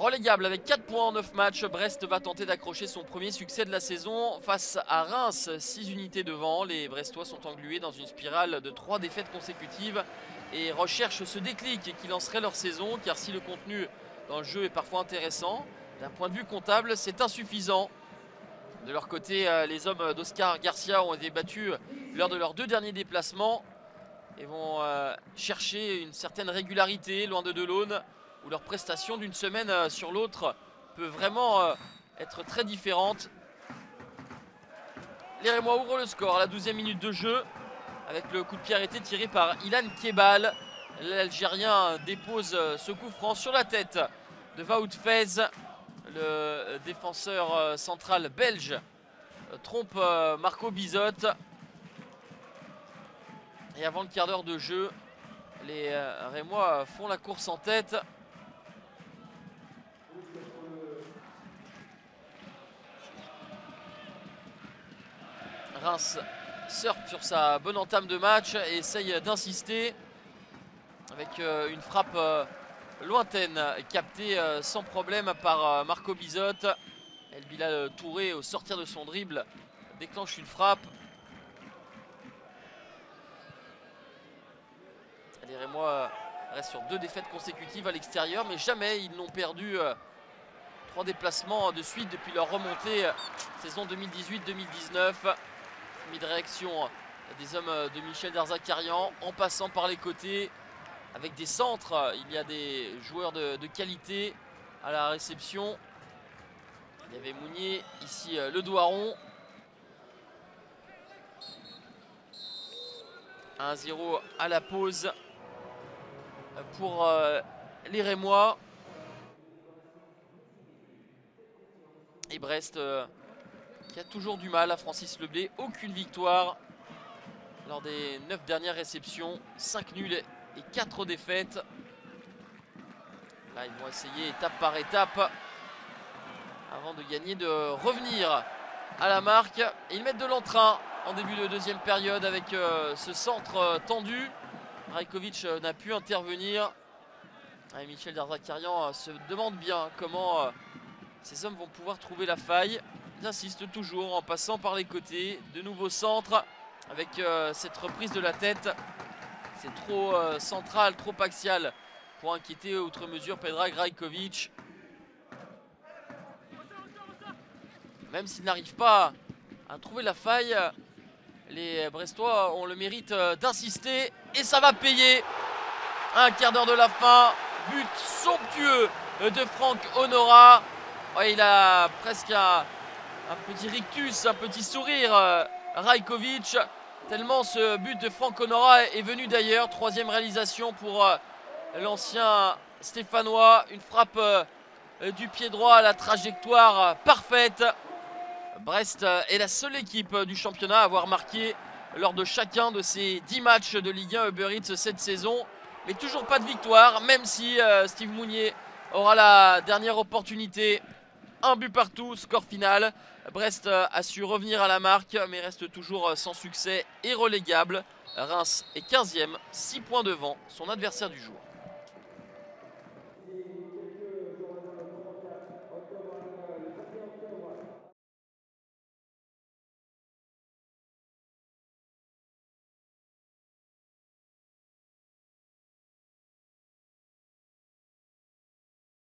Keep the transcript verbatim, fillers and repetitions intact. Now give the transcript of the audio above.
relégable avec quatre points en neuf matchs. Brest va tenter d'accrocher son premier succès de la saison face à Reims, six unités devant. Les Brestois sont englués dans une spirale de trois défaites consécutives et recherchent ce déclic qui lancerait leur saison, car si le contenu dans le jeu est parfois intéressant, d'un point de vue comptable, c'est insuffisant. De leur côté, les hommes d'Oscar Garcia ont été battus lors de leurs deux derniers déplacements et vont chercher une certaine régularité loin de Delaune, où leur prestation d'une semaine sur l'autre peut vraiment être très différente. Les Rémois ouvrent le score à la douzième minute de jeu avec le coup de pied arrêté tiré par Ilan Kebal. L'Algérien dépose ce coup franc sur la tête de Wout Faes. Le défenseur central belge trompe Marco Bizot. Et avant le quart d'heure de jeu, les Rémois font la course en tête. Reims surfe sur sa bonne entame de match et essaye d'insister avec une frappe lointaine captée sans problème par Marco Bizot. El Bilal Touré, au sortir de son dribble, déclenche une frappe. Les Rémois restent sur deux défaites consécutives à l'extérieur, mais jamais ils n'ont perdu trois déplacements de suite depuis leur remontée saison deux mille dix-huit deux mille dix-neuf. De réaction des hommes de Michel Darzacarian en passant par les côtés avec des centres. Il y a des joueurs de, de qualité à la réception. Il y avait Mounier, ici le Doiron. un zéro à la pause pour les Rémois. Et Brest qui a toujours du mal à Francis Leblé. Aucune victoire lors des neuf dernières réceptions. cinq nuls et quatre défaites. Là, ils vont essayer étape par étape avant de gagner, de revenir à la marque. Et ils mettent de l'entrain en début de deuxième période avec euh, ce centre euh, tendu. Rajkovic euh, n'a pu intervenir. Et Michel Darzacarian euh, se demande bien comment euh, ces hommes vont pouvoir trouver la faille. Ils insistent toujours en passant par les côtés. De nouveaux centres avec euh, cette reprise de la tête. C'est trop euh, central, trop axial pour inquiéter outre mesure Predrag Rajkovic. Même s'ils n'arrivent pas à trouver la faille, les Brestois ont le mérite d'insister et ça va payer. Un quart d'heure de la fin, but somptueux de Franck Honora. Ouais, il a presque un, un petit rictus, un petit sourire, euh, Rajkovic, tellement ce but de Franck Honora est venu d'ailleurs. Troisième réalisation pour euh, l'ancien Stéphanois. Une frappe euh, du pied droit à la trajectoire euh, parfaite. Brest est la seule équipe du championnat à avoir marqué lors de chacun de ses dix matchs de Ligue un Uber Eats cette saison. Mais toujours pas de victoire, même si euh, Steve Mounier aura la dernière opportunité. Un but partout, score final. Brest a su revenir à la marque, mais reste toujours sans succès et relégable. Reims est quinzième, six points devant son adversaire du jour.